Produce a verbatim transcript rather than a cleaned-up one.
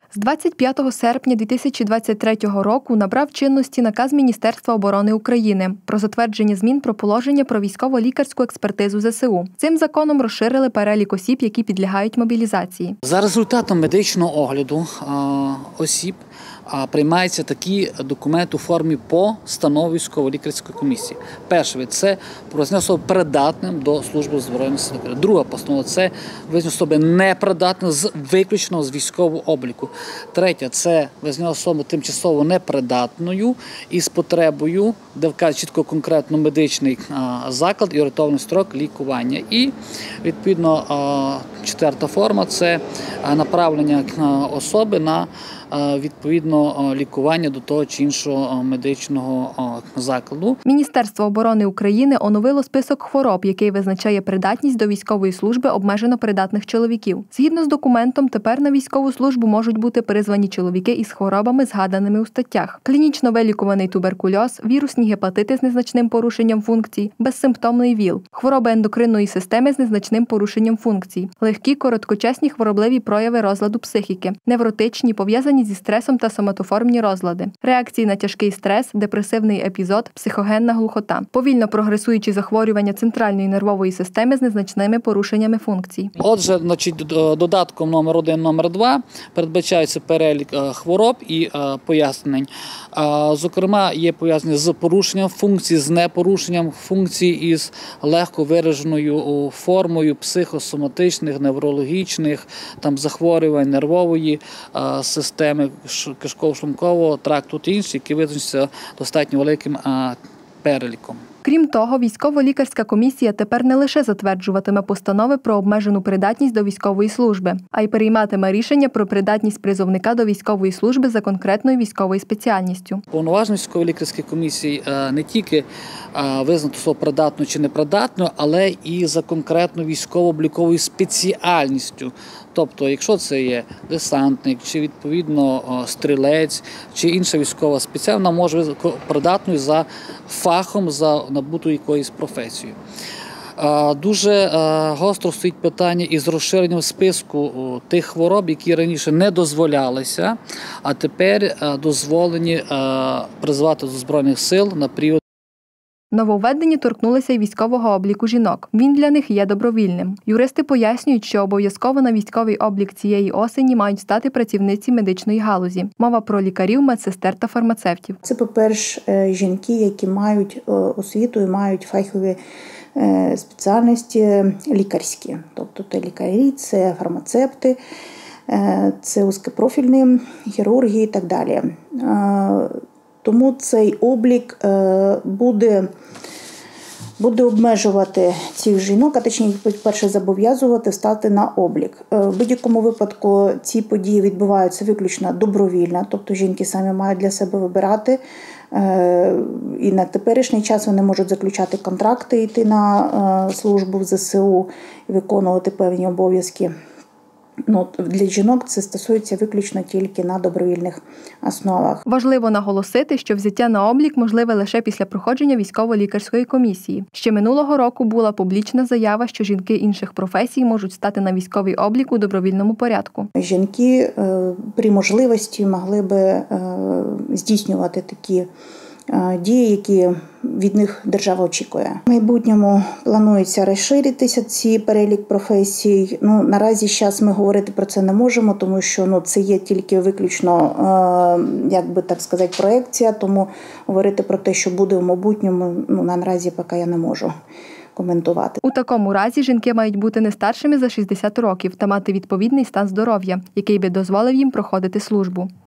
З двадцять п'ятого серпня дві тисячі двадцять третього року набрав чинності наказ Міністерства оборони України про затвердження змін про положення про військово-лікарську експертизу зе се у. Цим законом розширили перелік осіб, які підлягають мобілізації. За результатом медичного огляду осіб приймаються такі документи у формі постанови військово-лікарської комісії. Перше – це про визнання особи придатним до служби в Збройних Силах України. Друга постанова – це визнання особи непридатним з виключно з військового обліку. Третя – це визнання особи тимчасово непридатною із потребою, де вказує чітко конкретно медичний заклад і орієнтовний строк лікування. І, відповідно, четверта форма – це направлення особи на відповідно лікування до того чи іншого медичного закладу. Міністерство оборони України оновило список хвороб, який визначає придатність до військової служби обмежено придатних чоловіків. Згідно з документом, тепер на військову службу можуть бути призвані чоловіки із хворобами, згаданими у статтях: клінічно вилікуваний туберкульоз, вірусні гепатити з незначним порушенням функцій, безсимптомний ВІЛ, хвороби ендокринної системи з незначним порушенням функцій, легкі короткочасні хворобливі прояви розладу психіки, невротичні, пов'язані зі стресом та соматоформні розлади, реакції на тяжкий стрес, депресивний епізод, психогенна глухота, повільно прогресуючі захворювання центральної нервової системи з незначними порушеннями функцій. Отже, значить, додатком номер один, номер два передбачається перелік хвороб і пояснень. Зокрема, є пов'язані з порушенням функцій, з непорушенням функцій із легко вираженою формою психосоматичних, неврологічних там захворювань нервової системи, кишково-шлункового тракту та інші, які визначаються достатньо великим переліком. Крім того, військово-лікарська комісія тепер не лише затверджуватиме постанови про обмежену придатність до військової служби, а й прийматиме рішення про придатність призовника до військової служби за конкретною військовою спеціальністю. Повноваження військово-лікарської комісії не тільки визнати особу придатною чи непридатною, але і за конкретною військово-обліковою спеціальністю. Тобто, якщо це є десантник, чи відповідно стрілець, чи інша військова спеціальність, вона може бути придатною за фахом, за набутою якоюсь професією. Дуже гостро стоїть питання із розширенням списку тих хвороб, які раніше не дозволялися, а тепер дозволені призвати до Збройних сил на період. Нововведення торкнулися й військового обліку жінок. Він для них є добровільним. Юристи пояснюють, що обов'язково на військовий облік цієї осені мають стати працівниці медичної галузі. Мова про лікарів, медсестер та фармацевтів. Це, по-перше, жінки, які мають освіту і мають фахові спеціальності лікарські. Тобто це лікарі, це фармацевти, це вузькопрофільні хірурги і так далі. Тому цей облік буде, буде обмежувати цих жінок, а точніше, перше, зобов'язувати стати на облік. В будь-якому випадку ці події відбуваються виключно добровільно, тобто жінки самі мають для себе вибирати. І на теперішній час вони можуть заключати контракти, йти на службу в зе се у і виконувати певні обов'язки. Ну, для жінок це стосується виключно тільки на добровільних основах. Важливо наголосити, що взяття на облік можливе лише після проходження військово-лікарської комісії. Ще минулого року була публічна заява, що жінки інших професій можуть стати на військовий облік у добровільному порядку. Жінки при можливості могли би здійснювати такі дії, які від них держава очікує. В майбутньому планується розширитися ці перелік професій. Ну, наразі зараз ми говорити про це не можемо, тому що ну, це є тільки виключно, е, як би так сказати, проекція, тому говорити про те, що буде в майбутньому, ну, наразі поки я не можу коментувати. У такому разі жінки мають бути не старшими за шістдесят років та мати відповідний стан здоров'я, який би дозволив їм проходити службу.